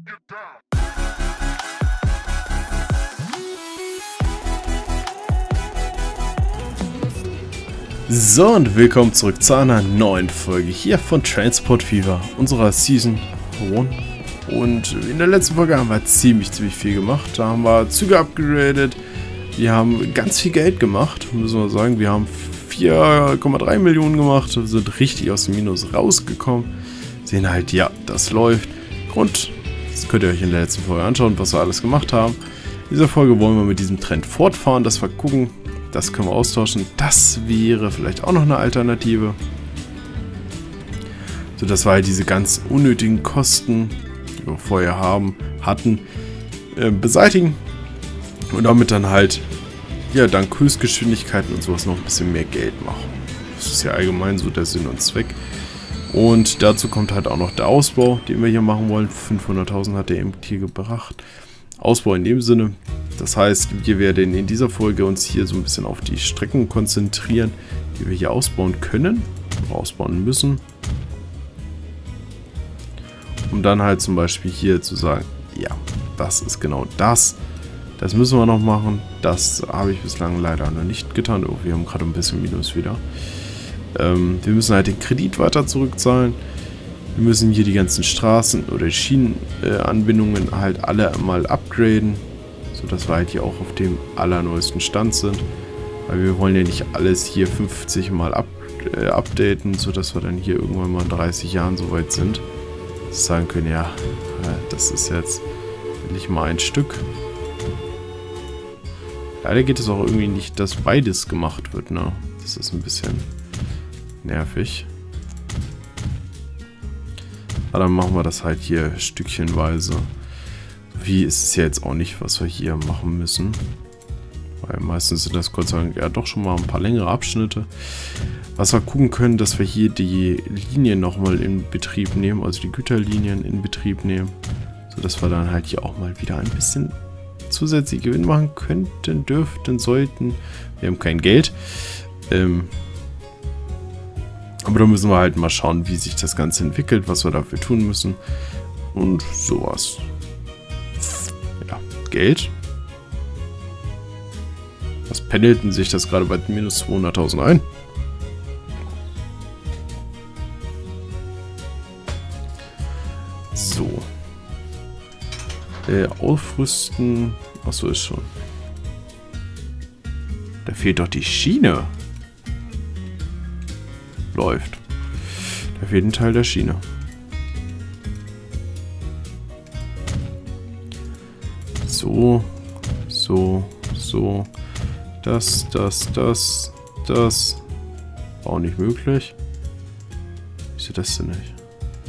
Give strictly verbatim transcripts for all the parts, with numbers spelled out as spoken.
So, und willkommen zurück zu einer neuen Folge hier von Transport Fever, unserer Season eins. Und in der letzten Folge haben wir ziemlich, ziemlich viel gemacht. Da haben wir Züge upgradet, wir haben ganz viel Geld gemacht, müssen wir sagen. Wir haben vier Komma drei Millionen gemacht, sind richtig aus dem Minus rausgekommen. Sehen halt, ja, das läuft. Und das könnt ihr euch in der letzten Folge anschauen, was wir alles gemacht haben. In dieser Folge wollen wir mit diesem Trend fortfahren, dass wir gucken, das können wir austauschen. Das wäre vielleicht auch noch eine Alternative. So, dass wir halt diese ganz unnötigen Kosten, die wir vorher haben, hatten, äh, beseitigen. Und damit dann halt, ja, dank Höchstgeschwindigkeiten und sowas noch ein bisschen mehr Geld machen. Das ist ja allgemein so der Sinn und Zweck. Und dazu kommt halt auch noch der Ausbau, den wir hier machen wollen. fünfhunderttausend hat der eben hier gebracht. Ausbau in dem Sinne. Das heißt, wir werden in dieser Folge uns hier so ein bisschen auf die Strecken konzentrieren, die wir hier ausbauen können, ausbauen müssen. Um dann halt zum Beispiel hier zu sagen, ja, das ist genau das. Das müssen wir noch machen. Das habe ich bislang leider noch nicht getan. Oh, wir haben gerade ein bisschen Minus wieder. Ähm, wir müssen halt den Kredit weiter zurückzahlen. Wir müssen hier die ganzen Straßen oder Schienenanbindungen äh, halt alle mal upgraden, sodass wir halt hier auch auf dem allerneuesten Stand sind. Weil wir wollen ja nicht alles hier fünfzig Mal up, äh, updaten, sodass wir dann hier irgendwann mal in dreißig Jahren so weit sind, dass wir sagen können, ja, äh, das ist jetzt endlich mal ein Stück. Leider geht es auch irgendwie nicht, dass beides gemacht wird, ne? Das ist ein bisschen nervig. Aber dann machen wir das halt hier stückchenweise. Wie ist es ja jetzt auch nicht, was wir hier machen müssen. Weil meistens sind das Gott sei Dank ja doch schon mal ein paar längere Abschnitte. Was wir gucken können, dass wir hier die Linien nochmal in Betrieb nehmen, also die Güterlinien in Betrieb nehmen. Sodass wir dann halt hier auch mal wieder ein bisschen zusätzlich Gewinn machen könnten, dürften, sollten. Wir haben kein Geld. Ähm... Aber da müssen wir halt mal schauen, wie sich das Ganze entwickelt, was wir dafür tun müssen. Und sowas. Ja, Geld. Was pendelten sich das gerade bei minus zweihunderttausend ein? So. Äh, aufrüsten. Achso, ist schon. Da fehlt doch die Schiene. Läuft. Da fehlt ein Teil der Schiene. So, so, so. Das, das, das, das. War auch nicht möglich. Wieso das denn nicht?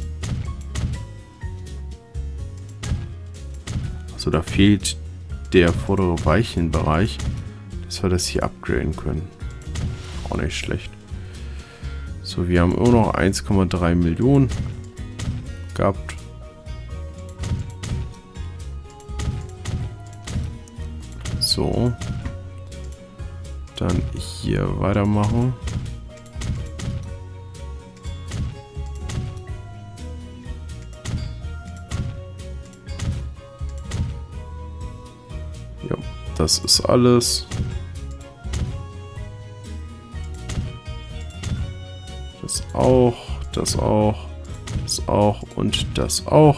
Also da fehlt der vordere Weichenbereich, dass wir das hier upgraden können. Auch nicht schlecht. So, wir haben immer noch eins Komma drei Millionen gehabt. So. Dann hier weitermachen. Ja, das ist alles. Das auch, das auch, das auch und das auch.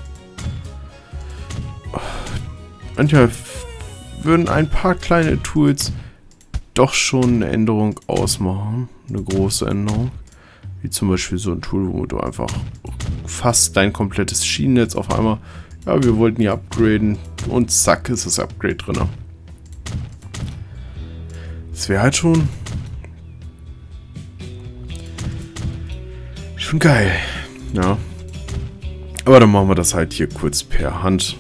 Manchmal würden ein paar kleine Tools doch schon eine Änderung ausmachen. Eine große Änderung. Wie zum Beispiel so ein Tool, wo du einfach fast dein komplettes Schienennetz auf einmal, ja, wir wollten hier upgraden und zack ist das Upgrade drin. Das wäre halt schon Schon geil. Ja. Aber dann machen wir das halt hier kurz per Hand.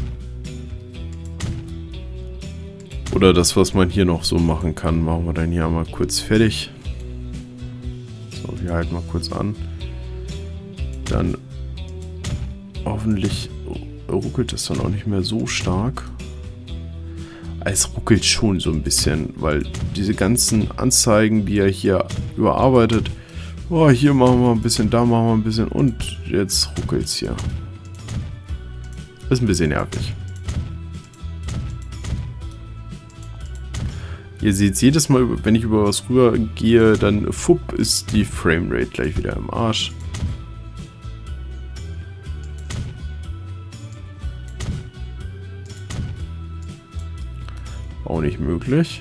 Oder das, was man hier noch so machen kann, machen wir dann hier mal kurz fertig. So, wir halten mal kurz an. Dann hoffentlich ruckelt es dann auch nicht mehr so stark. Es ruckelt schon so ein bisschen, weil diese ganzen Anzeigen, die er hier überarbeitet, oh, hier machen wir ein bisschen, da machen wir ein bisschen und jetzt ruckelt es hier. Ist ein bisschen nervig. Ihr seht es jedes Mal, wenn ich über was rüber gehe, dann fupp ist die Framerate gleich wieder im Arsch. Auch nicht möglich.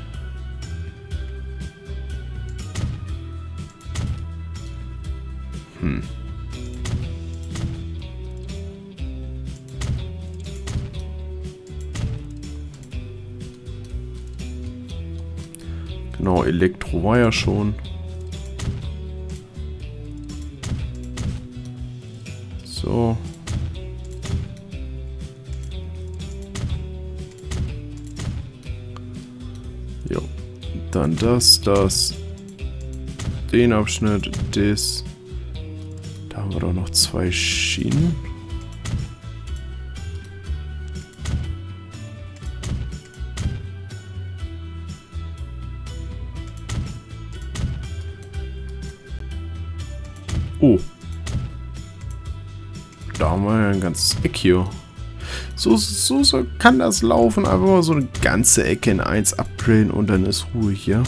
Hm. Genau, Elektro war ja schon. So. Jo. Dann das, das. Den Abschnitt, das. Da haben wir doch noch zwei Schienen. Oh. Da haben wir ja ein ganzes Eck hier. So, so, so kann das laufen. Einfach mal so eine ganze Ecke in eins upgraden und dann ist Ruhe hier.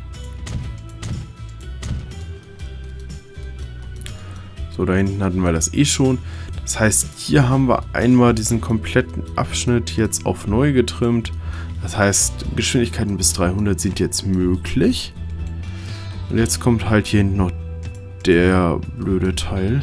So, da hinten hatten wir das eh schon. Das heißt, hier haben wir einmal diesen kompletten Abschnitt jetzt auf neu getrimmt. Das heißt, Geschwindigkeiten bis dreihundert sind jetzt möglich. Und jetzt kommt halt hier hinten noch der blöde Teil.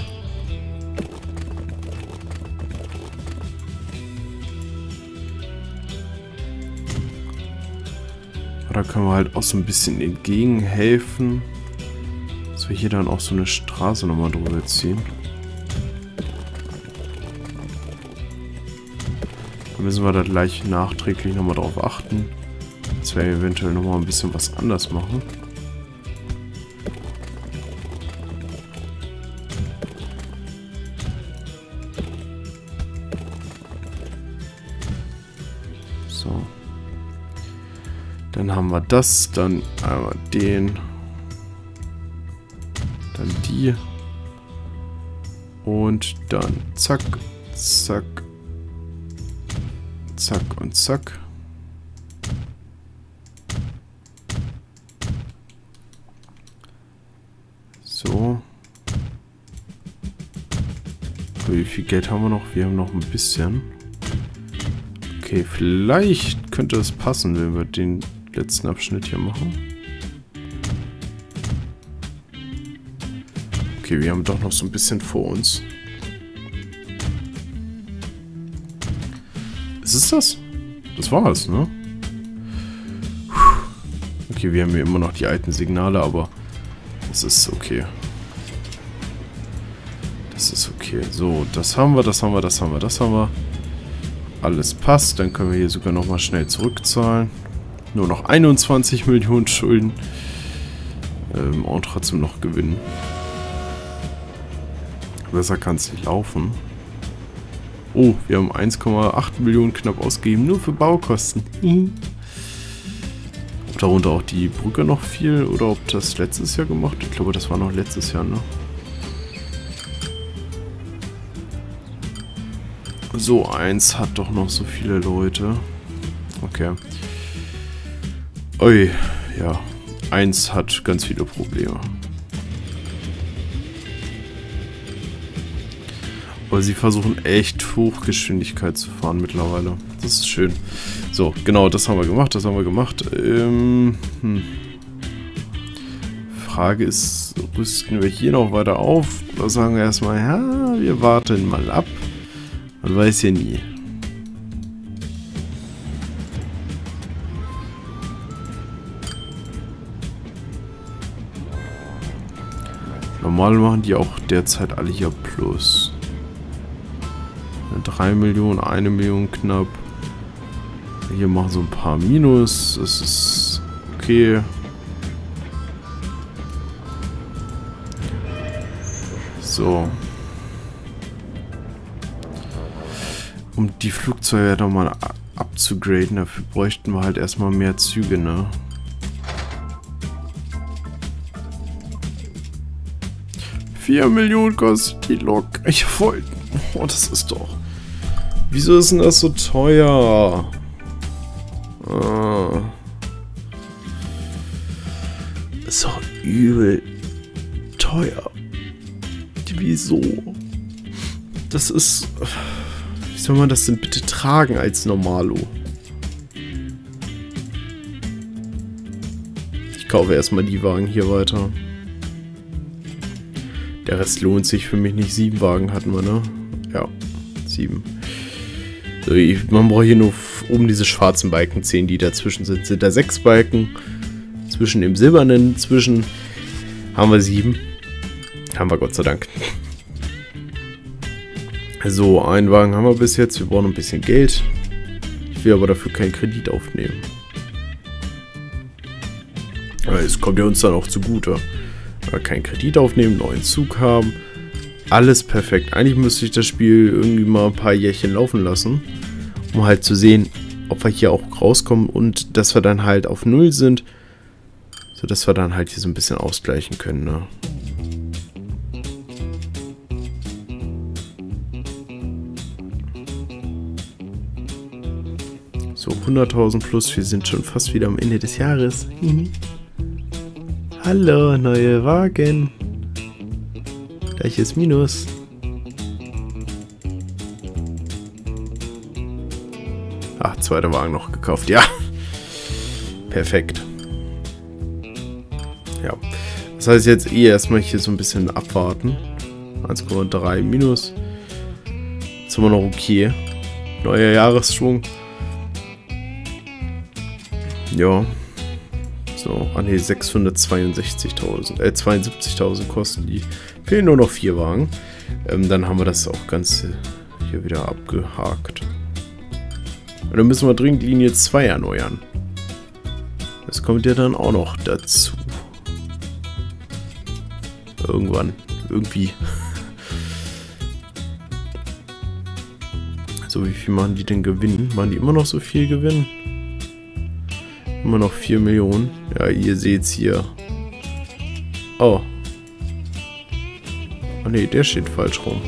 Da können wir halt auch so ein bisschen entgegenhelfen, dass wir hier dann auch so eine Straße nochmal drüber ziehen. Da müssen wir da gleich nachträglich nochmal drauf achten, dass wir eventuell nochmal ein bisschen was anders machen. So. Dann haben wir das, dann einmal den, dann die und dann zack, zack, zack und zack. So. Wie viel Geld haben wir noch? Wir haben noch ein bisschen. Okay, vielleicht könnte es passen, wenn wir den letzten Abschnitt hier machen. Okay, wir haben doch noch so ein bisschen vor uns. Ist es das? Das war es, ne? Okay, wir haben hier immer noch die alten Signale, aber das ist okay. Das ist okay. So, das haben wir, das haben wir, das haben wir, das haben wir. Alles passt. Dann können wir hier sogar nochmal schnell zurückzahlen. Nur noch einundzwanzig Millionen Schulden. Ähm, und trotzdem noch gewinnen. Besser kann es nicht laufen. Oh, wir haben eins Komma acht Millionen knapp ausgegeben, nur für Baukosten. Ob darunter auch die Brücke noch viel oder ob das letztes Jahr gemacht? Ich glaube, das war noch letztes Jahr, ne? So, eins hat doch noch so viele Leute. Okay. Ui, ja. Eins hat ganz viele Probleme. Aber sie versuchen echt Hochgeschwindigkeit zu fahren mittlerweile. Das ist schön. So, genau, das haben wir gemacht, das haben wir gemacht. Ähm, hm. Frage ist, rüsten wir hier noch weiter auf? Oder sagen wir erstmal, ja, wir warten mal ab. Man weiß ja nie. Normal machen die auch derzeit alle hier plus. drei Millionen, eine Million knapp. Hier machen so ein paar Minus. Das ist okay. So. Um die Flugzeuge nochmal abzugraden, dafür bräuchten wir halt erstmal mehr Züge, ne? vier Millionen kostet die Lok. Ich wollte. Oh, das ist doch. Wieso ist denn das so teuer? Ah. Ist doch übel teuer. Wieso? Das ist... Wie soll man das denn bitte tragen als Normalo? Ich kaufe erstmal die Wagen hier weiter. Der Rest lohnt sich für mich nicht. Sieben Wagen hatten wir, ne? Ja, sieben. So, ich, man braucht hier nur oben diese schwarzen Balken zehn, die dazwischen sind. Sind da sechs Balken. Zwischen dem silbernen, zwischen haben wir sieben. Haben wir Gott sei Dank. So, einen Wagen haben wir bis jetzt. Wir brauchen ein bisschen Geld. Ich will aber dafür keinen Kredit aufnehmen. Es kommt ja uns dann auch zugute. Keinen Kredit aufnehmen, neuen Zug haben. Alles perfekt. Eigentlich müsste ich das Spiel irgendwie mal ein paar Jährchen laufen lassen, um halt zu sehen, ob wir hier auch rauskommen und dass wir dann halt auf Null sind, sodass wir dann halt hier so ein bisschen ausgleichen können, ne? So, hunderttausend plus, wir sind schon fast wieder am Ende des Jahres. Hallo, neue Wagen. Gleiches Minus. Ach, zweiter Wagen noch gekauft. Ja. Perfekt. Ja. Das heißt jetzt eh erstmal hier so ein bisschen abwarten. eins Komma drei minus. Ist immer noch okay. Neuer Jahresschwung. Ja. So, ah ne, sechshundertzweiundsechzigtausend, äh, zweiundsiebzigtausend kosten die. Fehlen nur noch vier Wagen. Ähm, dann haben wir das auch Ganze hier wieder abgehakt. Und dann müssen wir dringend Linie zwei erneuern. Das kommt ja dann auch noch dazu. Irgendwann. Irgendwie. So, wie viel machen die denn Gewinn? Machen die immer noch so viel Gewinn? Immer noch vier Millionen. Ja, ihr seht's hier. Oh. Oh ne, der steht falsch rum.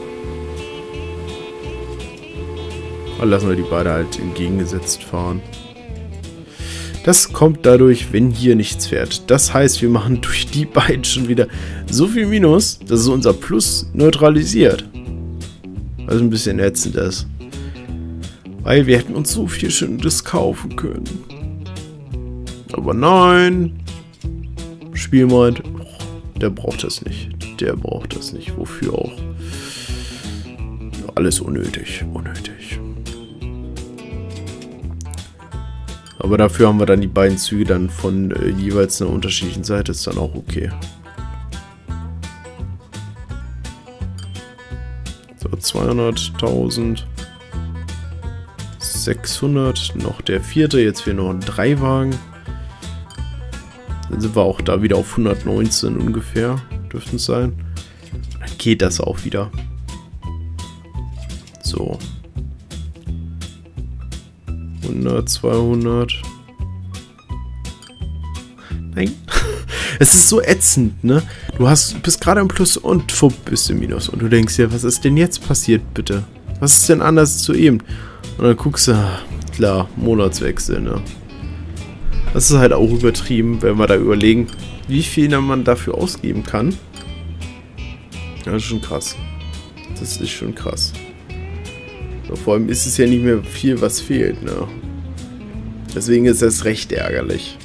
Dann lassen wir die beide halt entgegengesetzt fahren. Das kommt dadurch, wenn hier nichts fährt. Das heißt, wir machen durch die beiden schon wieder so viel Minus, dass es unser Plus neutralisiert. Also ein bisschen ätzend ist. Weil wir hätten uns so viel Schönes kaufen können. Aber nein. Spiel meint, oh, der braucht das nicht. Der braucht das nicht. Wofür auch? Alles unnötig. Unnötig. Aber dafür haben wir dann die beiden Züge dann von äh, jeweils einer unterschiedlichen Seite. Ist dann auch okay. So, zweihunderttausend. sechshundert. Noch der vierte. Jetzt fehlen noch drei Wagen. Dann sind wir auch da wieder auf hundertneunzehn ungefähr. Dürften es sein. Dann geht das auch wieder. So. hundert, zweihundert. Nein. Es ist so ätzend, ne? Du hast, bist gerade im Plus und fupp, bist im Minus. Und du denkst dir, was ist denn jetzt passiert, bitte? Was ist denn anders zu eben? Und dann guckst du, klar, Monatswechsel, ne? Das ist halt auch übertrieben, wenn wir da überlegen, wie viel man dafür ausgeben kann. Ja, das ist schon krass. Das ist schon krass. So, vor allem ist es ja nicht mehr viel, was fehlt, ne? Deswegen ist das recht ärgerlich.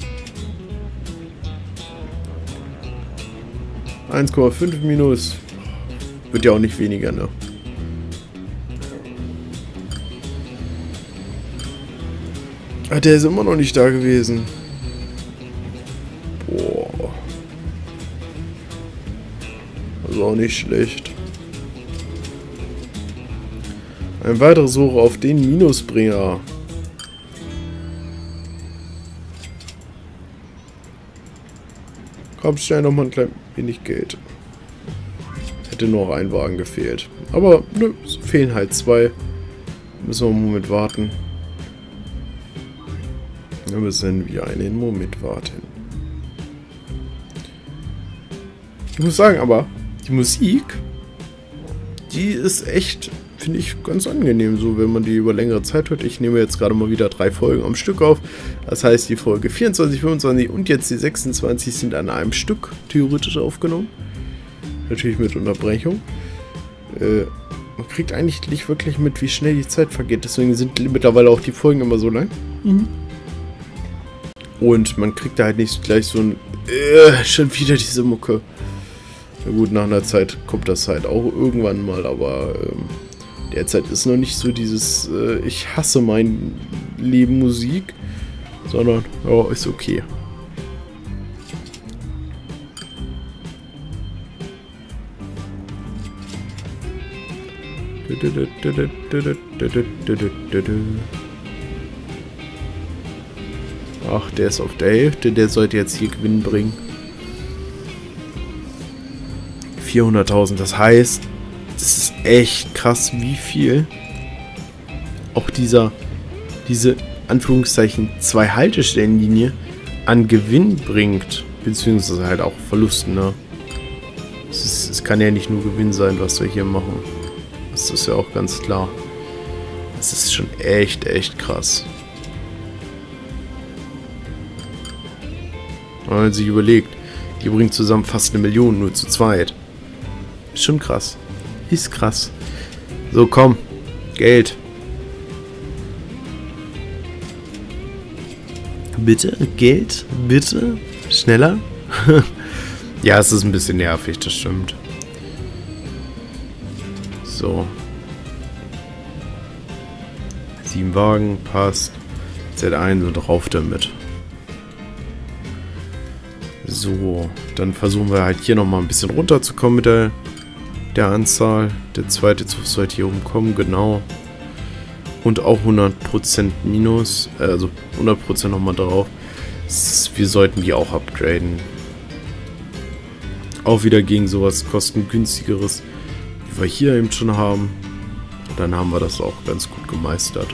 eins Komma fünf minus. Wird ja auch nicht weniger, ne? Ah, der ist immer noch nicht da gewesen. Boah. Das ist auch nicht schlecht. Ein weiteres Hoch auf den Minusbringer. Komm, schnell nochmal ein klein wenig Geld. Hätte nur noch ein Wagen gefehlt. Aber nö, es fehlen halt zwei. Müssen wir einen Moment warten. Wir müssen wir einen Moment warten. Ich muss sagen, aber die Musik, die ist echt finde ich ganz angenehm, so wenn man die über längere Zeit hört. Ich nehme jetzt gerade mal wieder drei Folgen am Stück auf. Das heißt, die Folge vierundzwanzig, fünfundzwanzig und jetzt die sechsundzwanzig sind an einem Stück theoretisch aufgenommen. Natürlich mit Unterbrechung. Äh, man kriegt eigentlich nicht wirklich mit, wie schnell die Zeit vergeht. Deswegen sind mittlerweile auch die Folgen immer so lang. Mhm. Und man kriegt da halt nicht gleich so ein äh, schon wieder diese Mucke. Na gut, nach einer Zeit kommt das halt auch irgendwann mal, aber ähm, derzeit ist noch nicht so dieses äh, ich hasse mein Leben Musik, sondern ja, ist okay. Ach, der ist auf der Hälfte, der sollte jetzt hier Gewinn bringen. vierhunderttausend, das heißt, das ist echt krass, wie viel auch dieser, diese, Anführungszeichen, zwei Haltestellenlinie an Gewinn bringt, beziehungsweise halt auch Verlusten, ne? Es, ist, es kann ja nicht nur Gewinn sein, was wir hier machen. Das ist ja auch ganz klar. Das ist schon echt, echt krass. Wenn man sich überlegt, die bringt zusammen fast eine Million, nur zu zweit. Ist schon krass. Ist krass. So, komm. Geld. Bitte? Geld? Bitte? Schneller? Ja, es ist ein bisschen nervig, das stimmt. So. Sieben Wagen, passt. Z eins und rauf damit. So, dann versuchen wir halt hier nochmal ein bisschen runterzukommen mit der, der Anzahl. Der zweite Zug sollte hier oben kommen, genau. Und auch hundert Prozent minus, also hundert Prozent nochmal drauf. Wir sollten die auch upgraden. Auch wieder gegen sowas kostengünstigeres, wie wir hier eben schon haben. Dann haben wir das auch ganz gut gemeistert.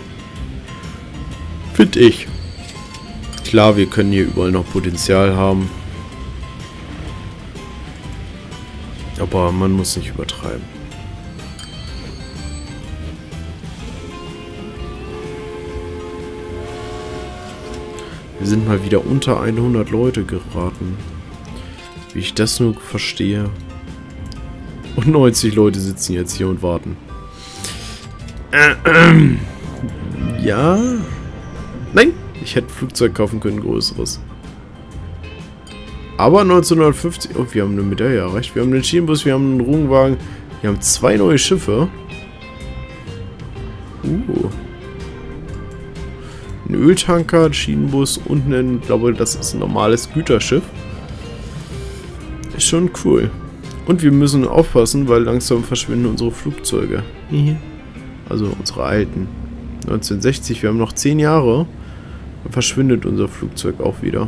Finde ich. Klar, wir können hier überall noch Potenzial haben. Aber man muss nicht übertreiben. Wir sind mal wieder unter hundert Leute geraten. Wie ich das nur verstehe. Und neunzig Leute sitzen jetzt hier und warten. Ja. Nein, ich hätte ein Flugzeug kaufen können, größeres. Aber neunzehnhundertfünfzig... Oh, wir haben eine Medaille erreicht. Wir haben einen Schienenbus, wir haben einen Rundwagen. Wir haben zwei neue Schiffe. Uh. Ein Öltanker, ein Schienenbus und ein... Ich glaube, das ist ein normales Güterschiff. Ist schon cool. Und wir müssen aufpassen, weil langsam verschwinden unsere Flugzeuge. Also unsere alten. neunzehnhundertsechzig, wir haben noch zehn Jahre. Dann verschwindet unser Flugzeug auch wieder.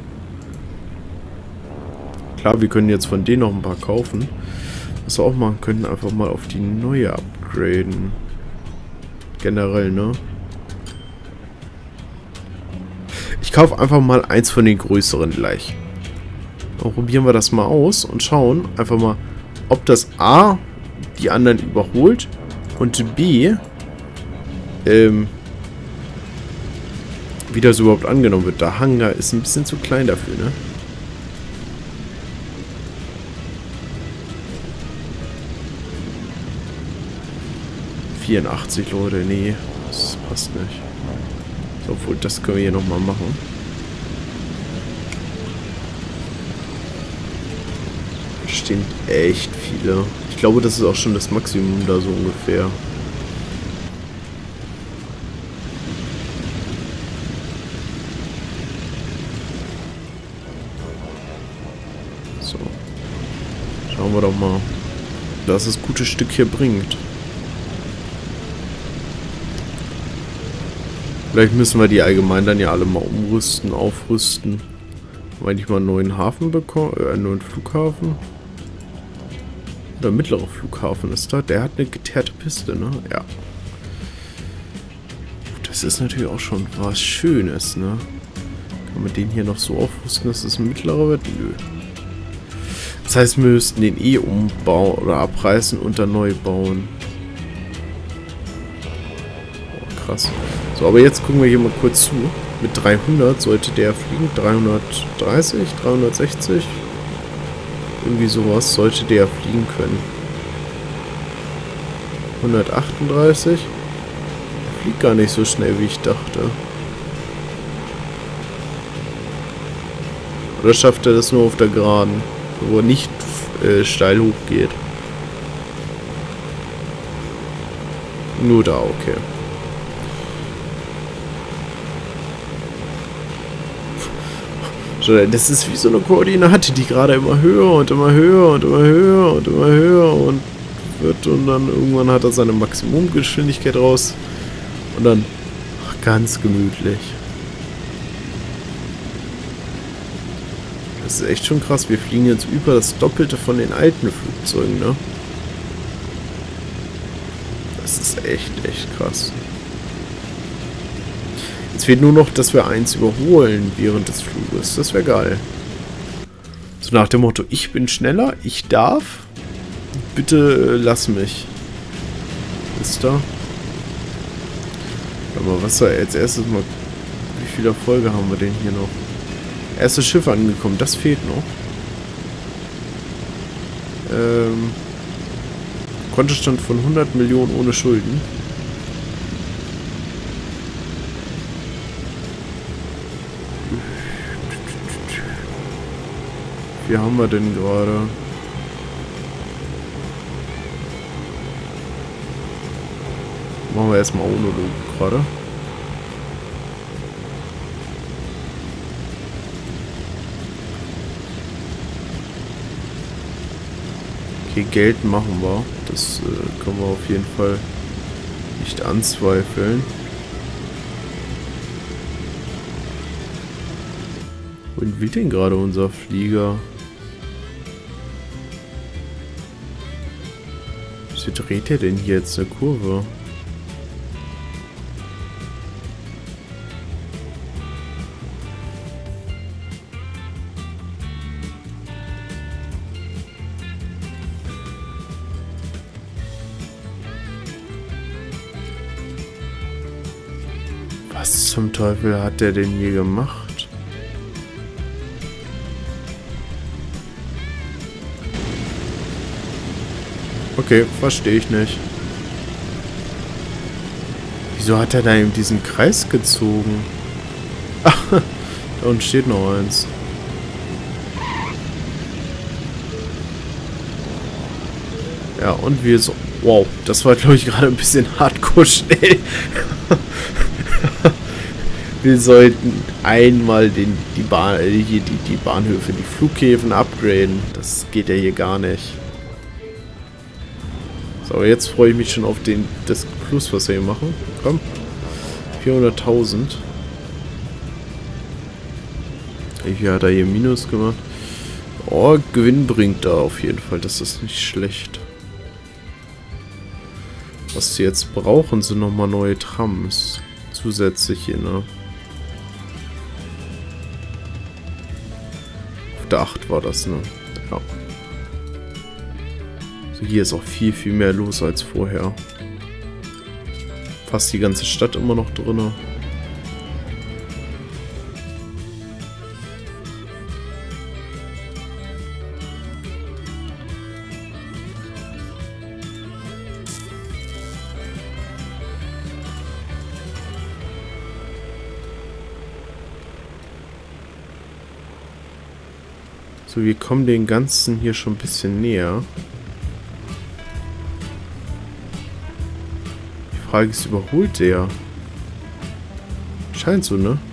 Klar, wir können jetzt von denen noch ein paar kaufen. Was wir auch machen können, einfach mal auf die neue upgraden. Generell, ne? Ich kaufe einfach mal eins von den größeren gleich. Dann probieren wir das mal aus und schauen einfach mal, ob das A die anderen überholt und B ähm, wie das überhaupt angenommen wird. Der Hangar ist ein bisschen zu klein dafür, ne? vierundachtzig Leute, nee, das passt nicht. So, obwohl, das können wir hier nochmal machen. Da stehen echt viele. Ich glaube, das ist auch schon das Maximum da so ungefähr. So. Schauen wir doch mal, dass das gute Stück hier bringt. Vielleicht müssen wir die allgemein dann ja alle mal umrüsten, aufrüsten. Weil ich mal einen neuen Hafen bekommen, äh, einen neuen Flughafen. Oder mittlerer Flughafen ist da. Der hat eine geteerte Piste, ne? Ja. Das ist natürlich auch schon was Schönes, ne? Kann man den hier noch so aufrüsten, dass es ein mittlerer wird? Nö. Das heißt, wir müssten den eh umbauen oder abreißen und dann neu bauen. krass. So, aber jetzt gucken wir hier mal kurz zu. Mit dreihundert sollte der fliegen. dreihundertdreißig, dreihundertsechzig. Irgendwie sowas sollte der fliegen können. hundertachtunddreißig. Der fliegt gar nicht so schnell, wie ich dachte. Oder schafft er das nur auf der Geraden, wo er nicht äh, steil hoch geht? Nur da, okay. Das ist wie so eine Koordinate, die gerade immer höher und immer höher und immer höher und immer höher und wird und dann irgendwann hat er seine Maximumgeschwindigkeit raus und dann ach, ganz gemütlich. Das ist echt schon krass. Wir fliegen jetzt über das Doppelte von den alten Flugzeugen, ne? Das ist echt, echt krass. Jetzt fehlt nur noch, dass wir eins überholen während des Fluges. Das wäre geil. So nach dem Motto, ich bin schneller, ich darf. Bitte äh, lass mich. Ist da? Aber was da als erstes mal... Wie viele Erfolge haben wir denn hier noch? Erstes Schiff angekommen, das fehlt noch. Ähm... Kontostand von hundert Millionen ohne Schulden. Wie haben wir denn gerade? Machen wir erstmal ohne Logo gerade. Okay, Geld machen wir. Das äh, können wir auf jeden Fall nicht anzweifeln. Wohin will denn gerade unser Flieger? Wie dreht er denn hier jetzt eine Kurve? Was zum Teufel hat der denn hier gemacht? Okay, verstehe ich nicht. Wieso hat er da eben diesen Kreis gezogen? Ach, da unten steht noch eins. Ja, und wir so... Wow, das war, glaube ich, gerade ein bisschen hardcore schnell. Wir sollten einmal den, die, Bahn, hier die, die Bahnhöfe, die Flughäfen upgraden. Das geht ja hier gar nicht. So, jetzt freue ich mich schon auf den, das Plus, was wir hier machen. Komm. vierhunderttausend. Hier hat er hier Minus gemacht. Oh, Gewinn bringt da auf jeden Fall. Das ist nicht schlecht. Was sie jetzt brauchen, sind nochmal neue Trams. Zusätzlich hier, ne? Auf der acht war das, ne? Ja. So, hier ist auch viel, viel mehr los als vorher. Fast die ganze Stadt immer noch drin. So, wir kommen den Ganzen hier schon ein bisschen näher. Die Frage ist, überholt der? Scheint so, ne?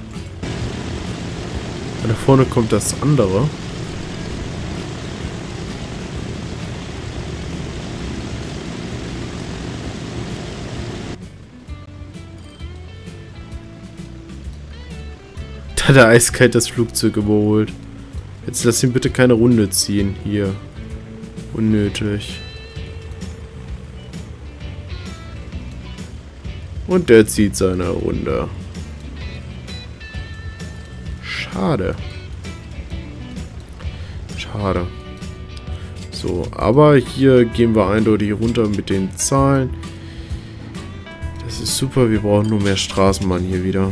Da vorne kommt das andere. Da hat er eiskalt das Flugzeug überholt. Jetzt lass ihn bitte keine Runde ziehen. Hier. Unnötig. Und der zieht seine Runde. Schade. Schade. So, aber hier gehen wir eindeutig runter mit den Zahlen. Das ist super, wir brauchen nur mehr Straßenbahn hier wieder.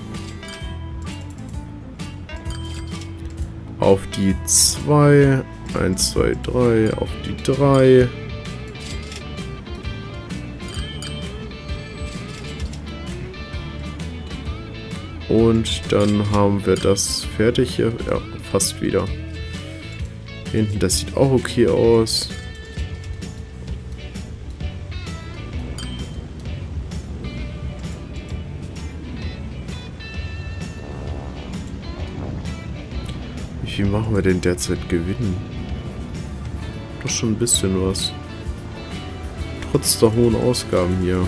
Auf die zwei. eins, zwei, drei. Auf die drei. Und dann haben wir das fertig hier. Ja, fast wieder. Hinten, das sieht auch okay aus. Wie viel machen wir denn derzeit gewinnen? Doch schon ein bisschen was. Trotz der hohen Ausgaben hier.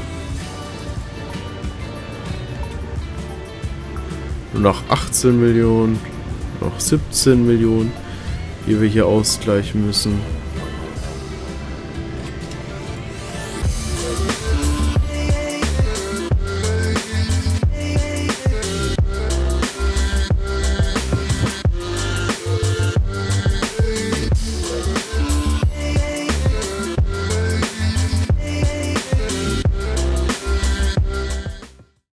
Nur noch achtzehn Millionen, noch siebzehn Millionen, die wir hier ausgleichen müssen.